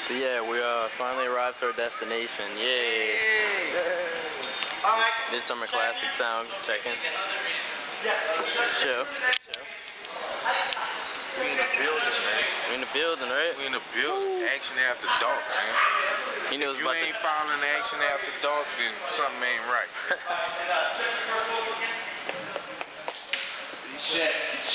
So yeah, we finally arrived at our destination. Yay! Did summer classic sound checking. Chill. We in the building, man. We in the building, right? We in the building. Action after dark, man. You knew it was if you ain't following action after dark, then something ain't right.